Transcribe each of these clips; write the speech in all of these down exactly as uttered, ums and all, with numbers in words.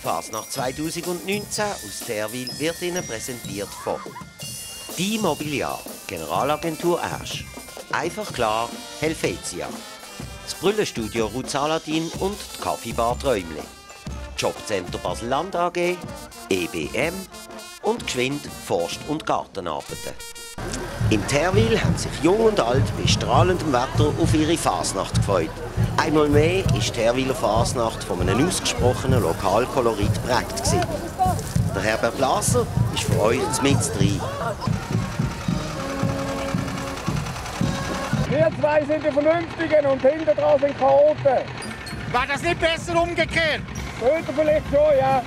Fasnacht zweitausendneunzehn aus Therwil wird Ihnen präsentiert von Die Mobiliar, Generalagentur Asch, Einfach klar, Helvetia, das Brüllenstudio Ruth Saladin und die Kaffeebar Träumli, Jobcenter Basel-Land A G, E B M und Geschwind Forst- und Gartenarbeiten. In Therwil haben sich Jung und Alt bei strahlendem Wetter auf ihre Fasnacht gefreut. Einmal mehr war die Therwiler Fasnacht von einem ausgesprochenen Lokalkolorit geprägt. Der Herbert Blaser ist für euch mit rein. Wir zwei sind die Vernünftigen und hinter dran sind Chaoten. War das nicht besser umgekehrt? Könnte vielleicht schon, ja.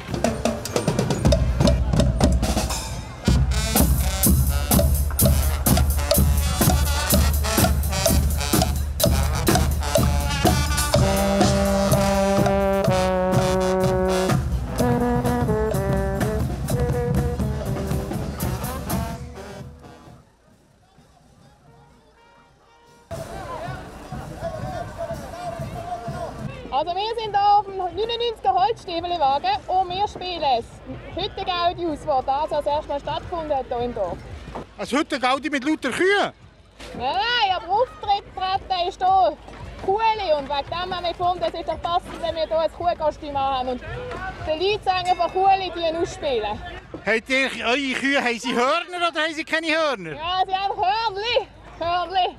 Also wir sind hier auf dem neunundneunziger Holzstiefelwagen und wir spielen das Hüttengaudi aus, das das als erstes Mal stattgefunden hat hier im Dorf. Ein Hüttengaudi mit lauter Kühen? Nein, nein, aber Auftritt treten ist hier Kuhli und wegen dem haben wir gefunden, es ist doch passend, wenn wir hier ein Kuhkostüm haben und die Leadsänger von Kuhli die ausspielen. Habt ihr eure Kühe, haben sie Hörner oder haben sie keine Hörner? Ja, sie haben Hörnli. Hörnli.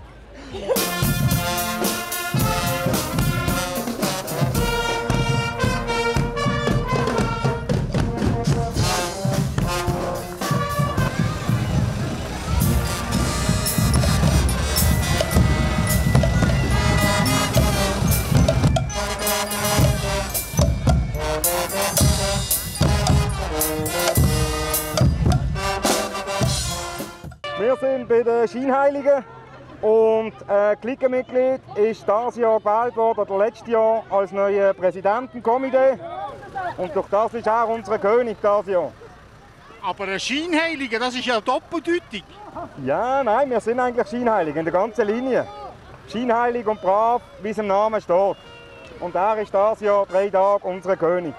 Wir sind bei den Scheinheiligen und ein Clique-Mitglied ist dieses Jahr gewählt worden, oder letztes Jahr, als neuer Präsidentenkomitee. Und durch das ist auch unser König dieses Jahr. Aber ein Scheinheiliger, das ist ja doppeldeutig. Ja, nein, wir sind eigentlich Scheinheilige in der ganzen Linie. Scheinheilig und brav, wie es im Namen steht. Und er ist dieses Jahr drei Tage unser König.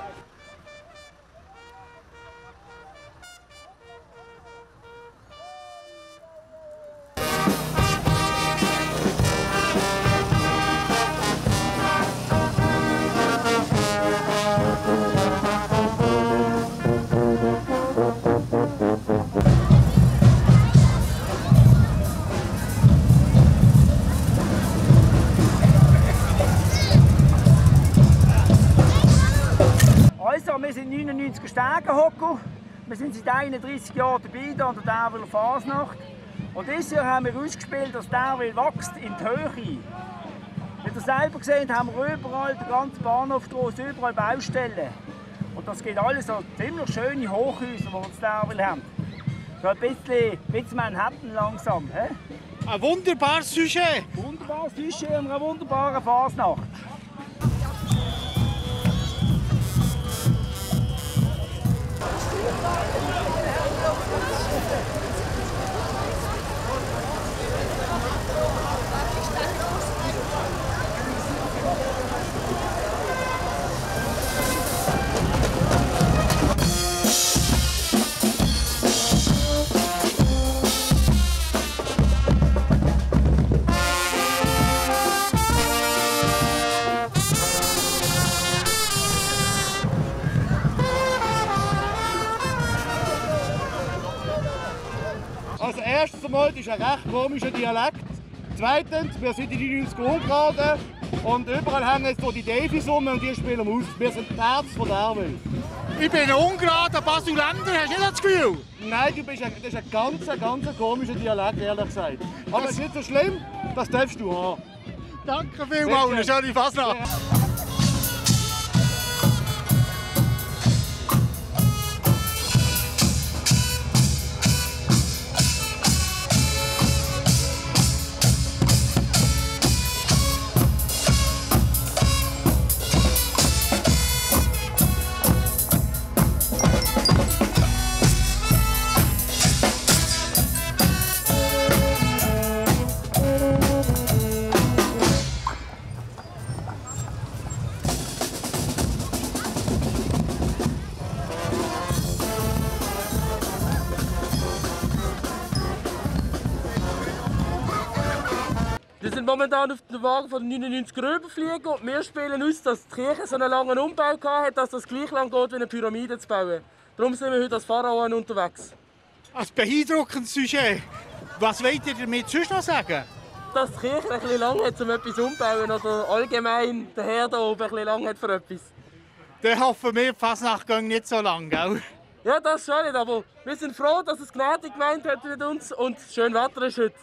Also, wir sind neunundneunziger Stegenhocker. Wir sind seit einunddreißig Jahren dabei an der Therwiler Fasnacht. Und dieses Jahr haben wir ausgespielt, dass Therwil wächst in die Höhe. Wie ihr selber seht, haben wir überall, den ganzen Bahnhof draussen, überall Baustellen. Und das geht alles an ziemlich schöne Hochhäuser, die wir in Therwil haben. So ein bisschen, bisschen Manhattan langsam. He? Ein wunderbares Sujet. Wunderbares Sujet und eine wunderbare Fasnacht. Also erstens einmal, das ist ein recht komischer Dialekt. Zweitens, wir sind in die neunziger Ungraden und überall hängen jetzt die Davies rum und die spielen aus. Wir sind die Herz von Therwil. Ich bin ein Ungrader Basuländer, hast du nicht das Gefühl? Nein, du bist ein, das ist ein ganz, ganz komischer Dialekt, ehrlich gesagt. Aber es ist nicht so schlimm, das darfst du haben. Danke vielmals, eine schöne Fasnacht. momentan auf den Wagen von den neunundneunziger rüberfliegen und wir spielen aus, dass die Kirche so einen langen Umbau hatte, dass das gleich lang geht, wie eine Pyramide zu bauen. Darum sind wir heute als Pharaon unterwegs. Ein beeindruckendes Sujet. Was wollt ihr damit sonst noch sagen? Dass die Kirche ein bisschen lang hat, um etwas umzubauen oder allgemein der Herr hier oben ein bisschen lang hat für etwas. Dann hoffen wir, die Fasnacht geht nicht so lang, gell? Ja, das schon nicht, aber wir sind froh, dass es gnädig gemeint hat mit uns und schön Wetter ist heute.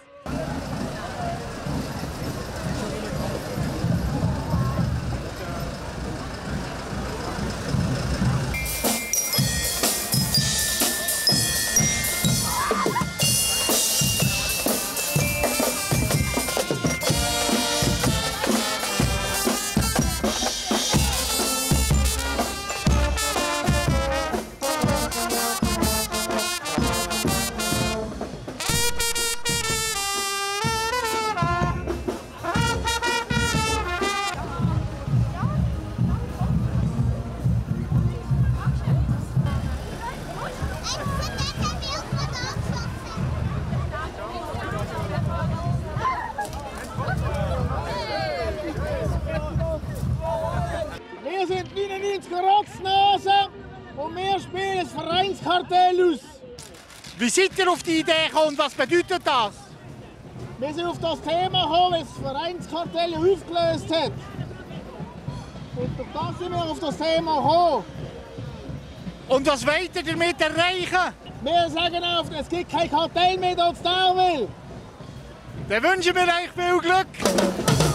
Wir sind neunundneunziger Rotznasen und wir spielen das Vereinskartell aus. Wie seid ihr auf die Idee gekommen und was bedeutet das? Wir sind auf das Thema gekommen, weil das Vereinskartell aufgelöst hat. Und durch das sind wir auf das Thema gekommen. Und was wollt ihr damit erreichen? Wir sagen oft, es gibt kein Kartell mehr, das es da will. Dann wünschen wir euch viel Glück.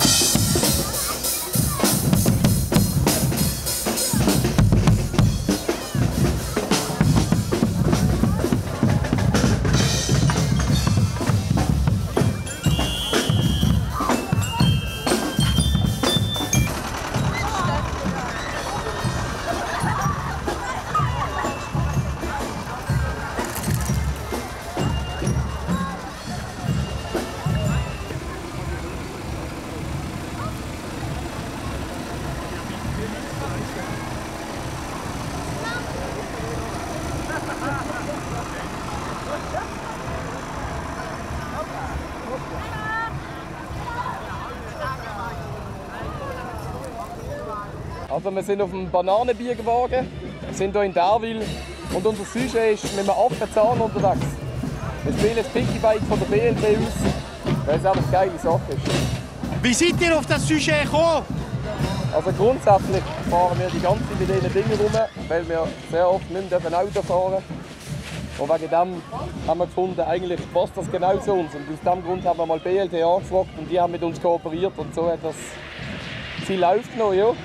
Also wir sind auf dem Bananenbierwagen, sind hier in Derwil und unser Sujet ist mit einem Affenzahn unterwegs. Wir spielen das Pickybike von der B L B aus, weil es einfach eine geile Sache ist. Wie seid ihr auf das Sujet gekommen? Also grundsätzlich fahren wir die ganze Zeit mit diesen Dingen rum, weil wir sehr oft nicht mehr Auto fahren. Und wegen dem haben wir gefunden, eigentlich passt das genau zu uns. Und aus diesem Grund haben wir mal B L T angefragt und die haben mit uns kooperiert und so hat das viel aufgenommen. Ja.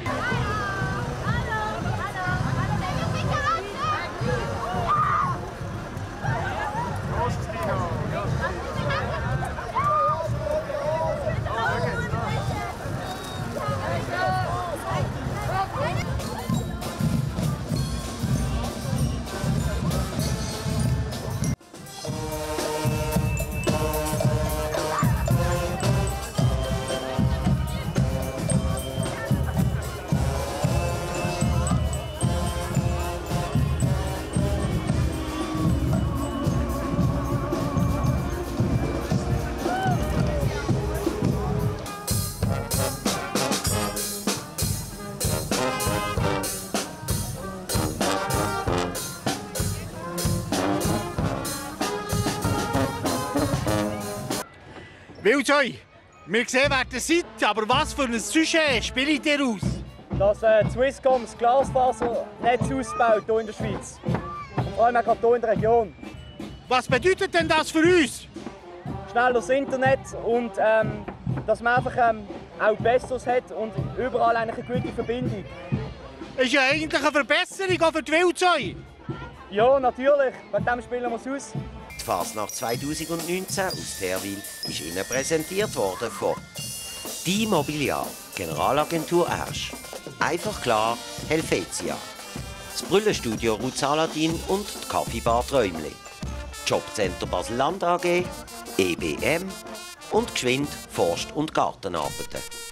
Wildscheu, wir sehen, wer ihr seid, aber was für ein Sujet spielt ihr aus? Dass äh, Swisscom das Glasfasernetz ausbaut hier in der Schweiz. Und vor allem auch hier in der Region. Was bedeutet denn das für uns? Schnelleres Internet und ähm, dass man einfach ähm, auch Besseres hat und überall eine gute Verbindung. Ist ja eigentlich eine Verbesserung auch für die Wildscheu. Ja, natürlich. Wegen dem spielen wir es aus. Die Fasnacht zweitausendneunzehn aus Derwil ist Ihnen präsentiert worden von Die Mobiliar, Generalagentur Ersch, Einfach klar, Helvetia, das Brüllenstudio Ruth Saladin und die Kaffeebar Träumli, Jobcenter Basel-Land A G, E B M und Geschwind Forst- und Gartenarbeiten.